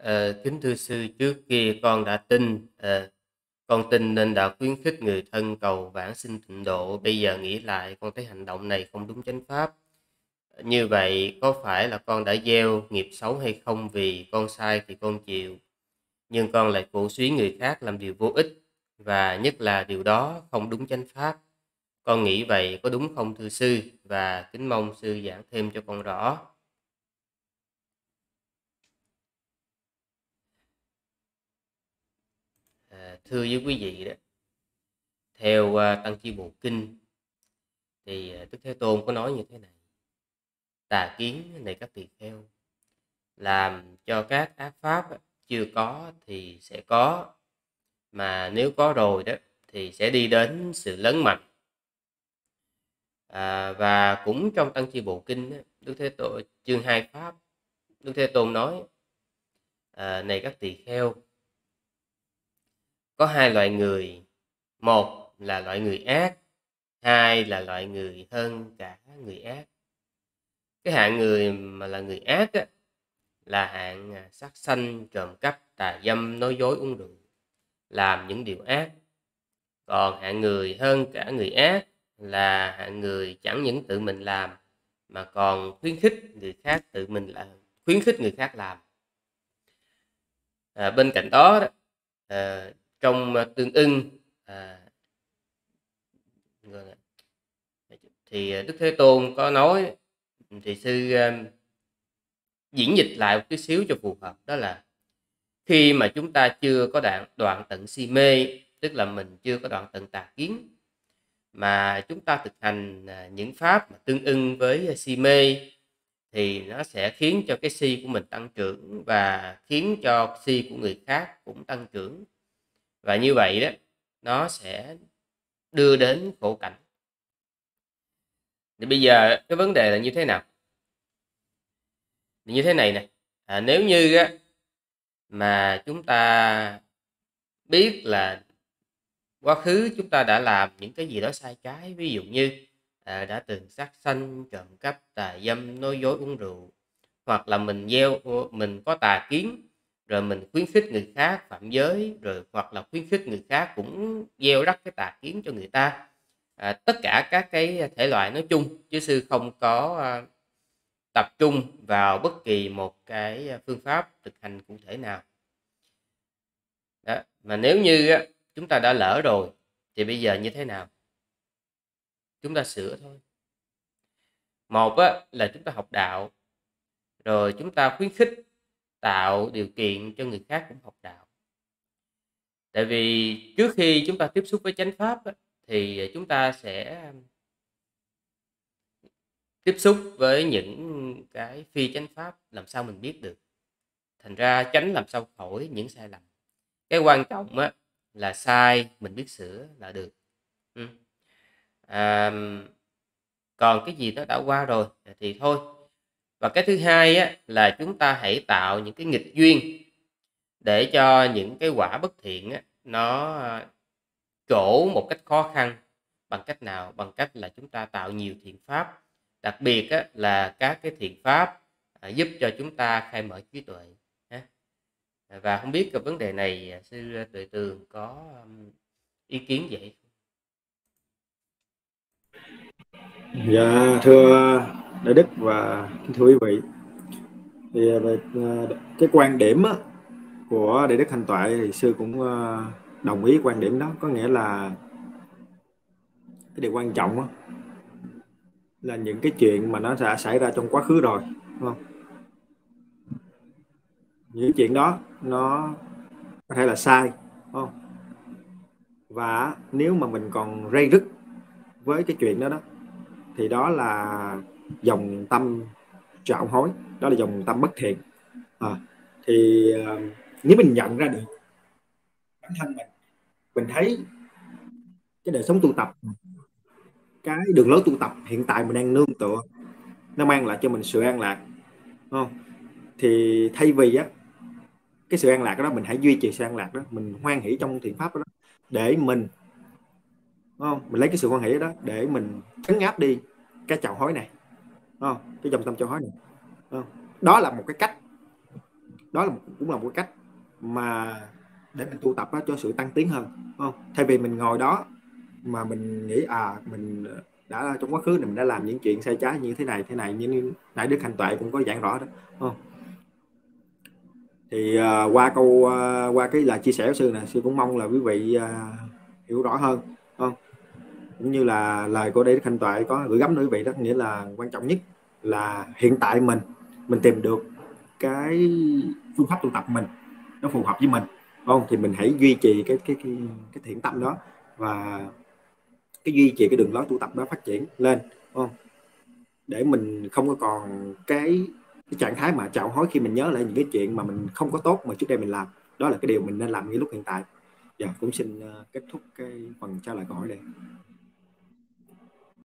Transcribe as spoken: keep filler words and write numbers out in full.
Ờ, Kính thưa sư, trước kia con đã tin, ờ, con tin nên đã khuyến khích người thân cầu vãng sinh tịnh độ. Bây giờ nghĩ lại, con thấy hành động này không đúng chánh pháp. Như vậy, có phải là con đã gieo nghiệp xấu hay không? Vì con sai thì con chịu, nhưng con lại cổ suý người khác làm điều vô ích, và nhất là điều đó không đúng chánh pháp. Con nghĩ vậy có đúng không thưa sư? Và kính mong sư giảng thêm cho con rõ. À, thưa với quý vị đó, theo à, Tăng Chi Bộ Kinh thì à, Đức Thế Tôn có nói như thế này: tà kiến này các tỳ kheo, làm cho các ác pháp á, chưa có thì sẽ có, mà nếu có rồi đó thì sẽ đi đến sự lớn mạnh. À, và cũng trong Tăng Chi Bộ Kinh á, Đức Thế Tôn chương hai pháp, Đức Thế Tôn nói: à, này các tỳ kheo, có hai loại người, một là loại người ác, hai là loại người hơn cả người ác. Cái hạng người mà là người ác á, là hạng à, sát sanh, trộm cắp, tà dâm, nói dối, uống rượu, làm những điều ác. Còn hạng người hơn cả người ác là hạng người chẳng những tự mình làm mà còn khuyến khích người khác tự mình làm, khuyến khích người khác làm. À, bên cạnh đó, đó à, trong tương ưng à, thì Đức Thế Tôn có nói, thì sư um, diễn dịch lại một chút xíu cho phù hợp, đó là khi mà chúng ta chưa có đoạn đoạn tận si mê, tức là mình chưa có đoạn tận tà kiến, mà chúng ta thực hành những pháp mà tương ưng với si mê, thì nó sẽ khiến cho cái si của mình tăng trưởng và khiến cho si của người khác cũng tăng trưởng, và như vậy đó nó sẽ đưa đến khổ cảnh. Thì bây giờ cái vấn đề là như thế nào? Thì như thế này nè, à, nếu như á, mà chúng ta biết là quá khứ chúng ta đã làm những cái gì đó sai trái, ví dụ như à, đã từng sát sanh, trộm cắp, tà dâm, nói dối, uống rượu, hoặc là mình gieo mình có tà kiến, rồi mình khuyến khích người khác phạm giới, rồi hoặc là khuyến khích người khác cũng gieo rắc cái tà kiến cho người ta. À, tất cả các cái thể loại nói chung, chứ sư không có à, tập trung vào bất kỳ một cái phương pháp thực hành cụ thể nào. Đó. Mà nếu như á, chúng ta đã lỡ rồi thì bây giờ như thế nào? Chúng ta sửa thôi. Một á, là chúng ta học đạo, rồi chúng ta khuyến khích, tạo điều kiện cho người khác cũng học đạo. Tại vì trước khi chúng ta tiếp xúc với chánh pháp á, thì chúng ta sẽ tiếp xúc với những cái phi chánh pháp, làm sao mình biết được. Thành ra tránh làm sao khỏi những sai lầm. Cái quan trọng á, là sai mình biết sửa là được. Ừ. À, còn cái gì đó đã qua rồi thì thôi. Và cái thứ hai á, là chúng ta hãy tạo những cái nghịch duyên để cho những cái quả bất thiện á, nó trổ một cách khó khăn. Bằng cách nào? Bằng cách là chúng ta tạo nhiều thiện pháp, đặc biệt á, là các cái thiện pháp à, giúp cho chúng ta khai mở trí tuệ. Và không biết cái vấn đề này sư Tuệ Tường có ý kiến vậy? Dạ thưa Đại Đức và thưa quý vị, thì về cái quan điểm á, của Đại Đức Hành Toại thì sư cũng đồng ý quan điểm đó, có nghĩa là cái điều quan trọng á, là những cái chuyện mà nó đã xảy ra trong quá khứ rồi, đúng không? Những chuyện đó nó có thể là sai, đúng không? Và nếu mà mình còn ray rứt với cái chuyện đó đó, thì đó là dòng tâm trạo hối, đó là dòng tâm bất thiện. À, thì uh, nếu mình nhận ra được bản thân mình, mình thấy cái đời sống tu tập, cái đường lối tu tập hiện tại mình đang nương tựa, nó mang lại cho mình sự an lạc, đúng không? Thì thay vì á, cái sự an lạc đó mình hãy duy trì sự an lạc đó, mình hoan hỷ trong thiện pháp đó, để mình, đúng không? Mình lấy cái sự hoan hỷ đó để mình trấn áp đi cái trạo hối này, đúng không? Cái dòng tâm trạo hối này, đúng không? Đó là một cái cách đó là cũng là một cách mà để mình tu tập đó, cho sự tăng tiến hơn, không? Thay vì mình ngồi đó mà mình nghĩ à mình đã trong quá khứ này mình đã làm những chuyện sai trái như thế này thế này, như nãy Đức Hạnh Tuệ cũng có giảng rõ đó, không? Thì uh, qua câu uh, qua cái lời chia sẻ của sư này, sư cũng mong là quý vị uh, hiểu rõ hơn, không? Cũng như là lời của Đức Hạnh Tuệ có gửi gắm đến quý vị, đó nghĩa là quan trọng nhất là hiện tại mình mình tìm được cái phương pháp tu tập mình nó phù hợp với mình, không? Thì mình hãy duy trì cái cái cái, cái thiện tâm đó, và cái duy trì cái đường lối tu tập đó phát triển lên, không? Để mình không có còn cái cái trạng thái mà chạo hối khi mình nhớ lại những cái chuyện mà mình không có tốt mà trước đây mình làm. Đó là cái điều mình nên làm ngay lúc hiện tại. Dạ, cũng xin uh, kết thúc cái phần trả lời câu hỏi đây.